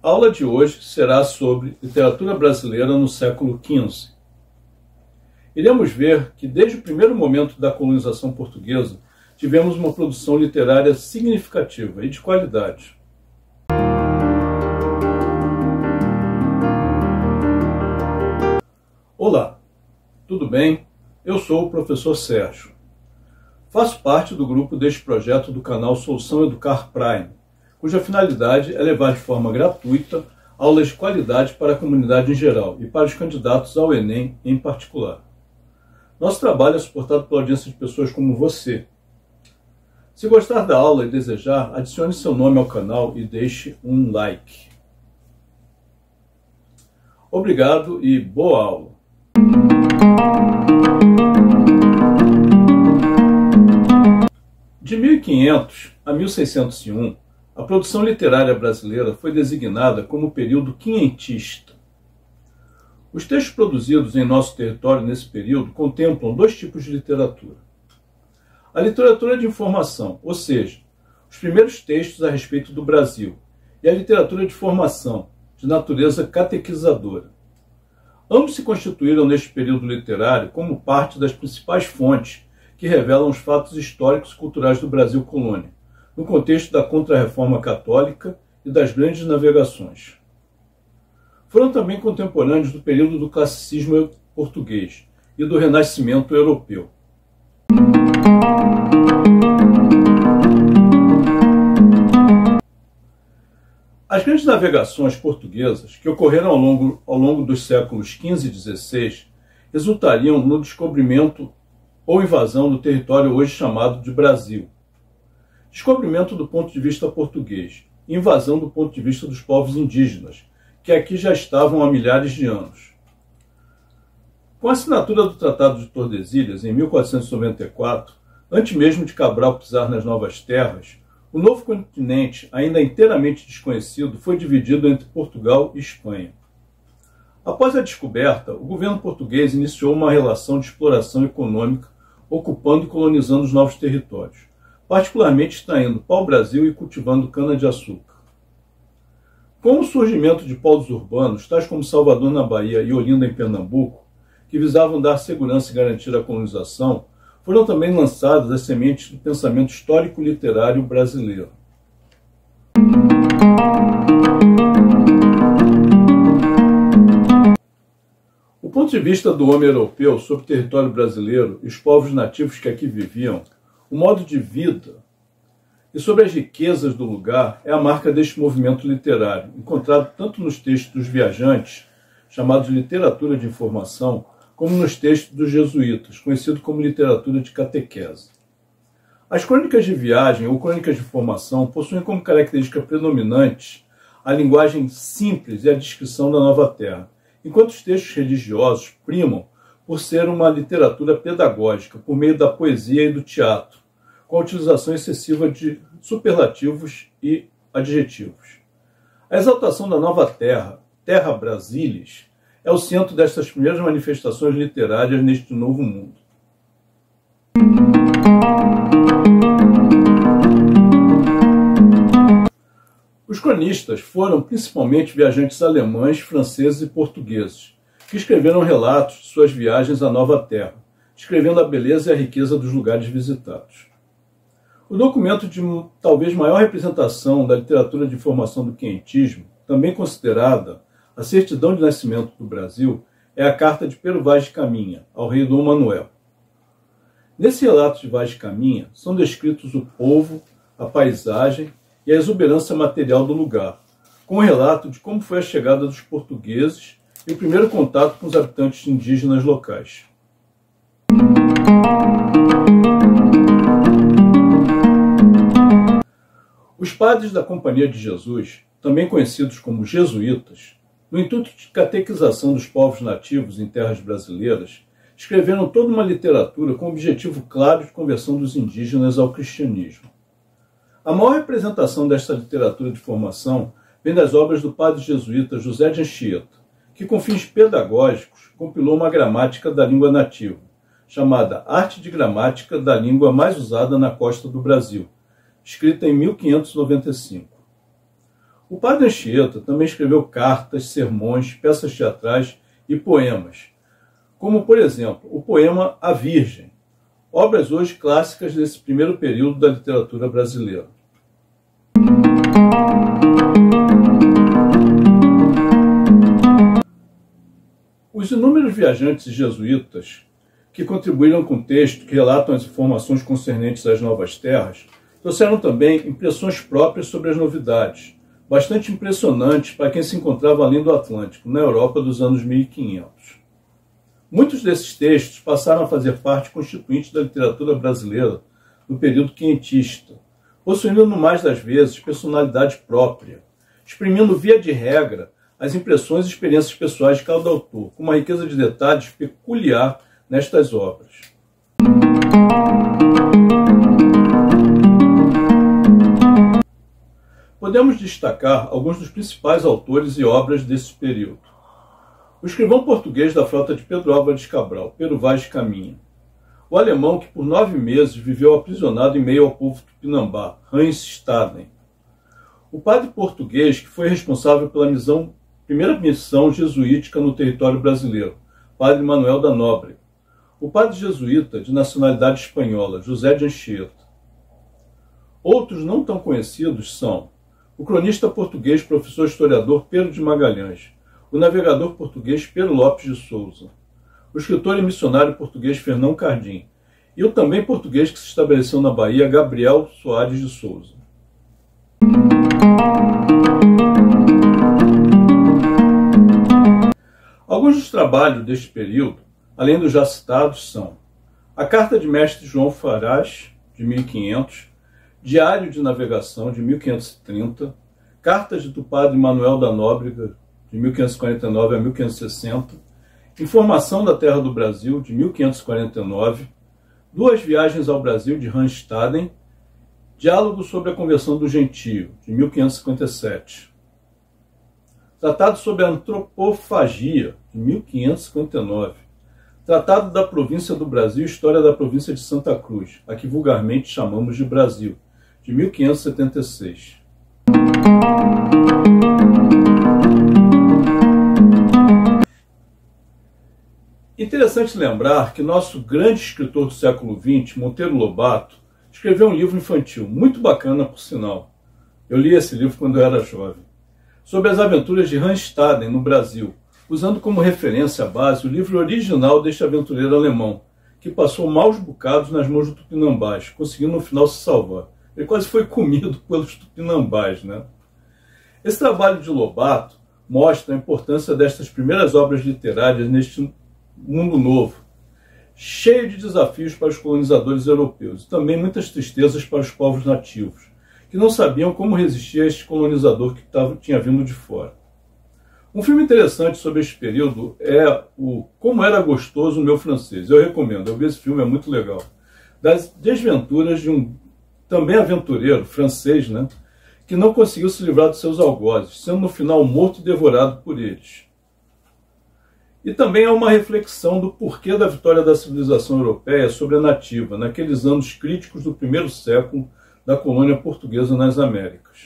A aula de hoje será sobre literatura brasileira no século XV. Iremos ver que desde o primeiro momento da colonização portuguesa tivemos uma produção literária significativa e de qualidade. Olá, tudo bem? Eu sou o professor Sérgio. Faço parte do grupo deste projeto do canal Solução Educar Prime, cuja finalidade é levar de forma gratuita aulas de qualidade para a comunidade em geral e para os candidatos ao Enem em particular. Nosso trabalho é suportado pela audiência de pessoas como você. Se gostar da aula e desejar, adicione seu nome ao canal e deixe um like. Obrigado e boa aula! De 1500 a 1601, a produção literária brasileira foi designada como período quinhentista. Os textos produzidos em nosso território nesse período contemplam dois tipos de literatura. A literatura de informação, ou seja, os primeiros textos a respeito do Brasil, e a literatura de formação, de natureza catequizadora. Ambos se constituíram neste período literário como parte das principais fontes que revelam os fatos históricos e culturais do Brasil colônia, no contexto da Contra-Reforma Católica e das grandes navegações. Foram também contemporâneos do período do classicismo português e do Renascimento europeu. As grandes navegações portuguesas, que ocorreram ao longo dos séculos XV e XVI, resultariam no descobrimento ou invasão do território hoje chamado de Brasil. Descobrimento do ponto de vista português, invasão do ponto de vista dos povos indígenas, que aqui já estavam há milhares de anos. Com a assinatura do Tratado de Tordesilhas, em 1494, antes mesmo de Cabral pisar nas novas terras, o novo continente, ainda inteiramente desconhecido, foi dividido entre Portugal e Espanha. Após a descoberta, o governo português iniciou uma relação de exploração econômica, ocupando e colonizando os novos territórios, particularmente extraindo pau-brasil e cultivando cana-de-açúcar. Com o surgimento de polos urbanos, tais como Salvador na Bahia e Olinda em Pernambuco, que visavam dar segurança e garantir a colonização, foram também lançadas as sementes do pensamento histórico-literário brasileiro. O ponto de vista do homem europeu sobre o território brasileiro e os povos nativos que aqui viviam, o modo de vida e sobre as riquezas do lugar é a marca deste movimento literário, encontrado tanto nos textos dos viajantes, chamados de literatura de informação, como nos textos dos jesuítas, conhecido como literatura de catequese. As crônicas de viagem ou crônicas de informação possuem como característica predominante a linguagem simples e a descrição da nova terra, enquanto os textos religiosos primam por ser uma literatura pedagógica, por meio da poesia e do teatro, com a utilização excessiva de superlativos e adjetivos. A exaltação da nova terra, terra brasilis, é o centro destas primeiras manifestações literárias neste novo mundo. Os cronistas foram principalmente viajantes alemães, franceses e portugueses, que escreveram relatos de suas viagens à nova terra, descrevendo a beleza e a riqueza dos lugares visitados. O documento de talvez maior representação da literatura de informação do quinhentismo, também considerada a certidão de nascimento do Brasil, é a carta de Pero Vaz de Caminha, ao rei Dom Manuel. Nesse relato de Vaz de Caminha, são descritos o povo, a paisagem e a exuberância material do lugar, com um relato de como foi a chegada dos portugueses e o primeiro contato com os habitantes indígenas locais. Os padres da Companhia de Jesus, também conhecidos como jesuítas, no intuito de catequização dos povos nativos em terras brasileiras, escreveram toda uma literatura com o objetivo claro de conversão dos indígenas ao cristianismo. A maior representação desta literatura de formação vem das obras do padre jesuíta José de Anchieta, que, com fins pedagógicos, compilou uma gramática da língua nativa, chamada Arte de Gramática da Língua Mais Usada na Costa do Brasil, escrita em 1595. O padre Anchieta também escreveu cartas, sermões, peças teatrais e poemas, como, por exemplo, o poema A Virgem, obras hoje clássicas desse primeiro período da literatura brasileira. Os inúmeros viajantes jesuítas que contribuíram com o texto que relatam as informações concernentes às novas terras trouxeram também impressões próprias sobre as novidades, bastante impressionantes para quem se encontrava além do Atlântico, na Europa dos anos 1500. Muitos desses textos passaram a fazer parte constituinte da literatura brasileira no período quinhentista, possuindo no mais das vezes personalidade própria, exprimindo via de regra as impressões e experiências pessoais de cada autor, com uma riqueza de detalhes peculiar nestas obras. Podemos destacar alguns dos principais autores e obras desse período. O escrivão português da frota de Pedro Álvares Cabral, Pero Vaz de Caminha. O alemão que por 9 meses viveu aprisionado em meio ao povo tupinambá, Hans Staden. O padre português que foi responsável pela primeira missão jesuítica no território brasileiro, padre Manuel da Nóbrega. O padre jesuíta de nacionalidade espanhola, José de Anchieta. Outros não tão conhecidos são o cronista português, professor historiador Pedro de Magalhães, o navegador português Pedro Lopes de Souza, o escritor e missionário português Fernão Cardim e o também português que se estabeleceu na Bahia, Gabriel Soares de Souza. Alguns dos trabalhos deste período, além dos já citados, são a Carta de Mestre João Farás, de 1500, Diário de Navegação, de 1530, Cartas do Padre Manuel da Nóbrega, de 1549 a 1560, Informação da Terra do Brasil, de 1549, Duas Viagens ao Brasil, de Hans Staden, Diálogo sobre a Conversão do Gentio, de 1557, Tratado sobre a Antropofagia, de 1559, Tratado da Província do Brasil e História da Província de Santa Cruz, a que vulgarmente chamamos de Brasil, de 1576. Interessante lembrar que nosso grande escritor do século XX, Monteiro Lobato, escreveu um livro infantil, muito bacana por sinal. Eu li esse livro quando eu era jovem, sobre as aventuras de Hans Staden no Brasil, usando como referência à base o livro original deste aventureiro alemão, que passou maus bocados nas mãos do tupinambás, conseguindo no final se salvar. Ele quase foi comido pelos tupinambás, né? Esse trabalho de Lobato mostra a importância destas primeiras obras literárias neste mundo novo, cheio de desafios para os colonizadores europeus e também muitas tristezas para os povos nativos, que não sabiam como resistir a este colonizador que tinha vindo de fora. Um filme interessante sobre este período é o Como Era Gostoso o Meu Francês. Eu recomendo, eu vi esse filme, é muito legal. Das desventuras de um também aventureiro francês, né, que não conseguiu se livrar dos seus algozes, sendo no final morto e devorado por eles. E também é uma reflexão do porquê da vitória da civilização europeia sobre a nativa, naqueles anos críticos do primeiro século da colônia portuguesa nas Américas.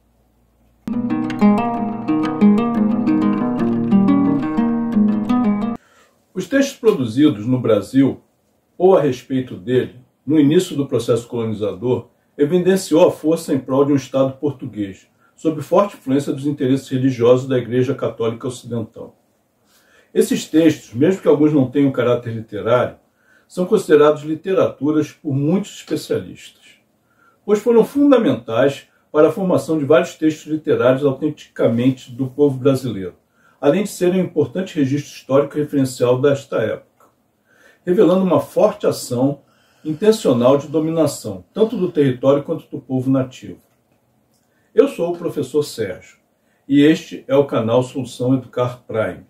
Os textos produzidos no Brasil, ou a respeito dele, no início do processo colonizador, evidenciou a força em prol de um Estado português, sob forte influência dos interesses religiosos da Igreja Católica Ocidental. Esses textos, mesmo que alguns não tenham caráter literário, são considerados literaturas por muitos especialistas, pois foram fundamentais para a formação de vários textos literários autenticamente do povo brasileiro, além de serem um importante registro histórico referencial desta época, revelando uma forte ação intencional de dominação, tanto do território quanto do povo nativo. Eu sou o professor Sérgio, e este é o canal Solução Educar Prime.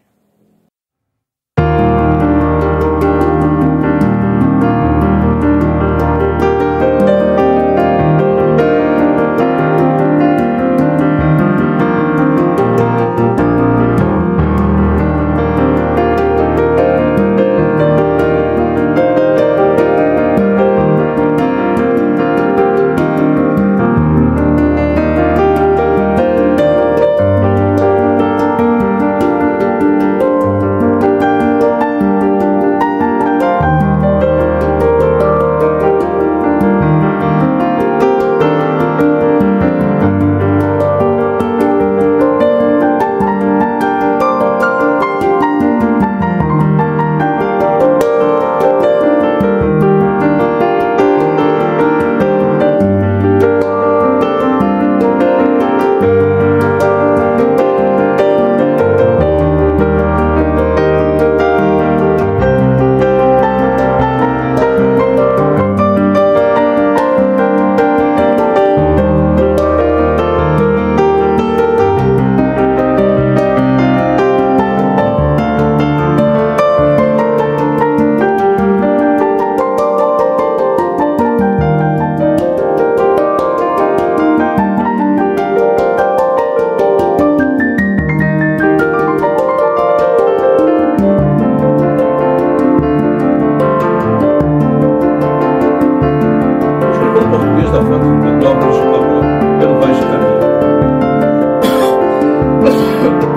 português da frota de Petrópolis pelo Vaz de Caminho.